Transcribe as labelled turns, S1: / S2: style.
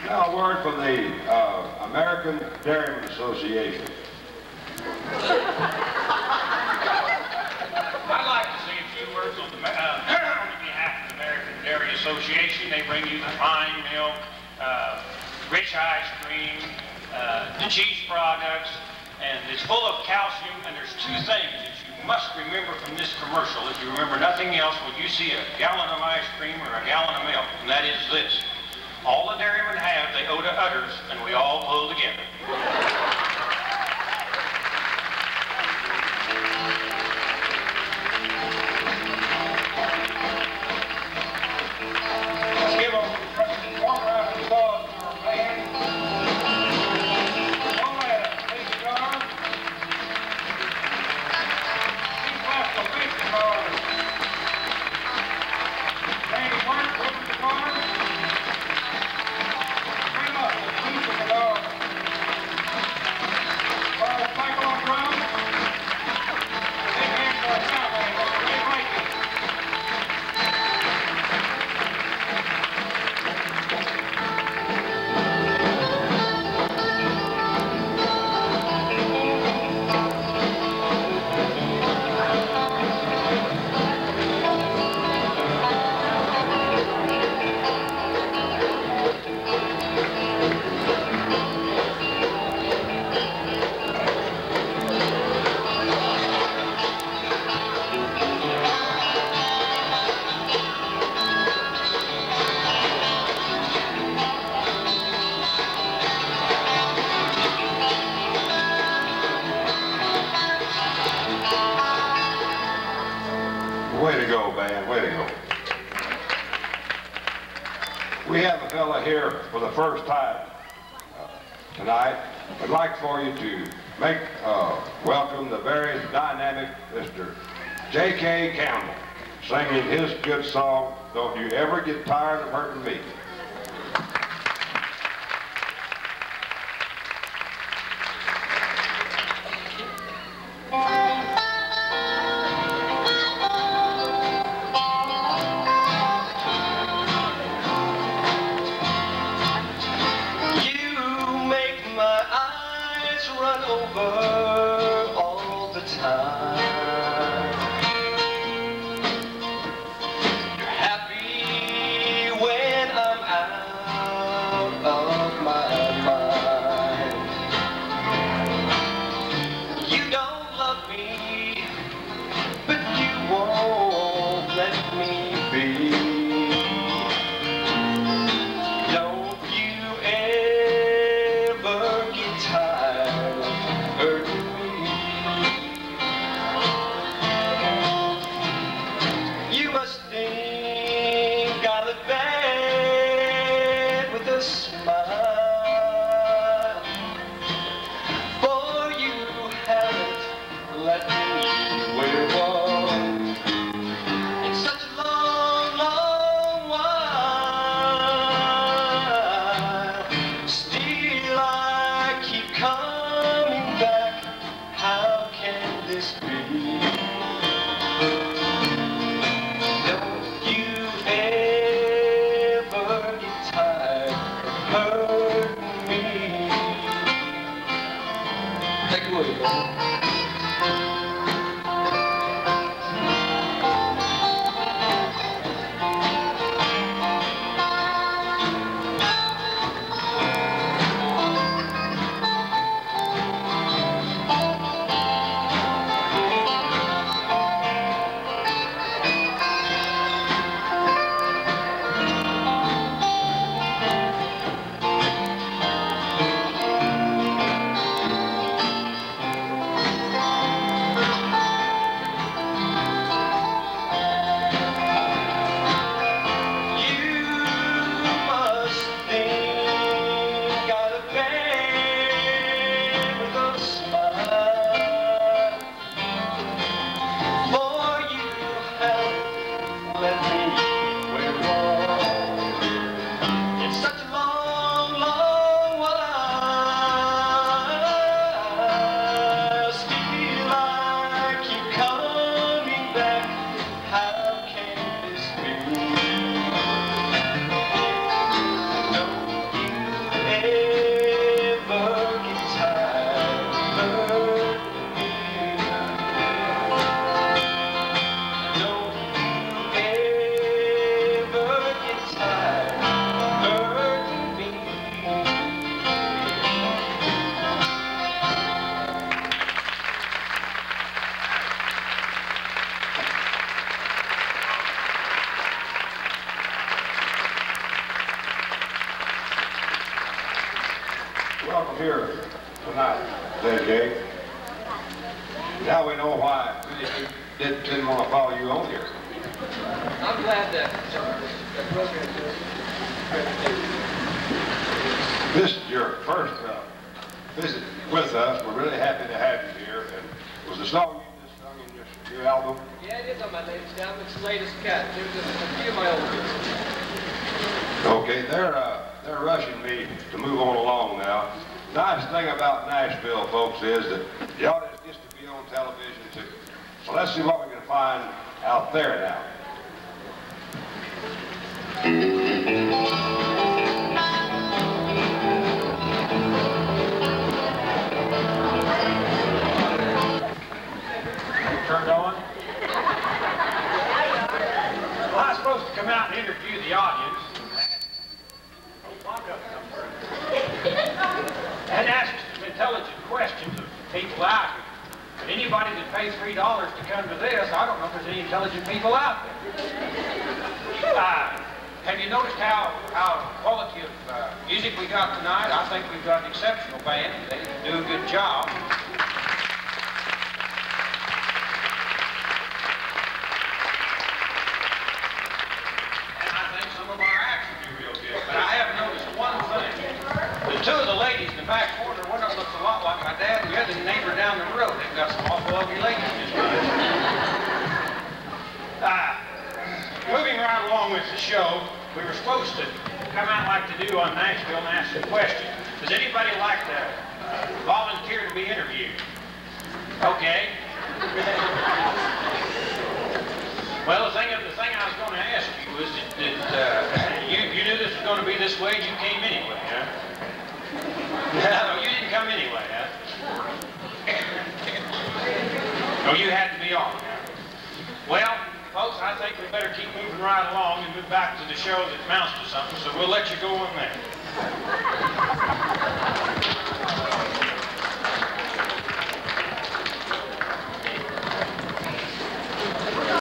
S1: Now a word from the American Dairymen Association.
S2: I'd like to say a few words on behalf of the American Dairy Association. They bring you the fine milk, rich ice cream, the cheese products, and it's full of calcium. And there's two things that you must remember from this commercial. If you remember nothing else, when you see a gallon of ice cream or a gallon of milk, and that is this: all the dairymen have, they owe to others, and we all pull together.
S1: Let's give them one round of applause for our band. Don't let it. Big guitar. He's left the big guitar. Randy Mark, open the guitar. Bring up the piece of guitar. Carl Michael on drums. Big hand for our sound man, Mr. Ray Mikey. Way to go, band, way to go. We have a fella here for the first time tonight. I'd like for you to make welcome the very dynamic Mr. J.K. Campbell, singing his good song, Don't You Ever Get Tired of Hurting Me.
S3: All the time. You're happy when I'm out of my mind. You don't love me, but you won't let me be. Don't you ever get tired hurting me. You must think I look bad with a smile, for you haven't let me wear one in such a long, long while. Still I keep coming back. How can this be? Don't you ever get tired of hurting me? Take it away, man.
S1: welcome here tonight, JJ. Now we know why many people didn't want to follow you on here.
S3: I'm glad that program
S1: This is your first visit with us. We're really happy to have you here. And was the song you just sung in your new album?
S3: Yeah, it is on my latest album. It's the latest cut. There's a few of my old ones.
S1: Okay, they're rushing me to move on along now. Nice thing about Nashville, folks, is that the audience gets to be on television too. So let's see what we can find out there now.
S2: Turned on? Well, I was supposed to come out and interview the audience. And ask some intelligent questions of people out here. But anybody that pays $3 to come to this, I don't know if there's any intelligent people out there. Have you noticed how quality of music we got tonight? I think we've got an exceptional band. They do a good job. And I think some of our acts will be real good. But I have noticed one thing. The two of the ladies in the back corner, one of them looks a lot like my dad, and the other neighbor down the road. They've got some awful ugly ladies just moving right along with the show, we were supposed to come out like to do on Nashville and ask some questions. Does anybody like to volunteer to be interviewed? Okay. Well, the thing I was going to ask you was that you knew this was going to be this way and you came anyway, huh? No, you didn't come anyway, huh? No, you had to be on, huh? Well, folks, I think we better keep moving right along and move back to the show that amounts to something, so we'll let you go on there.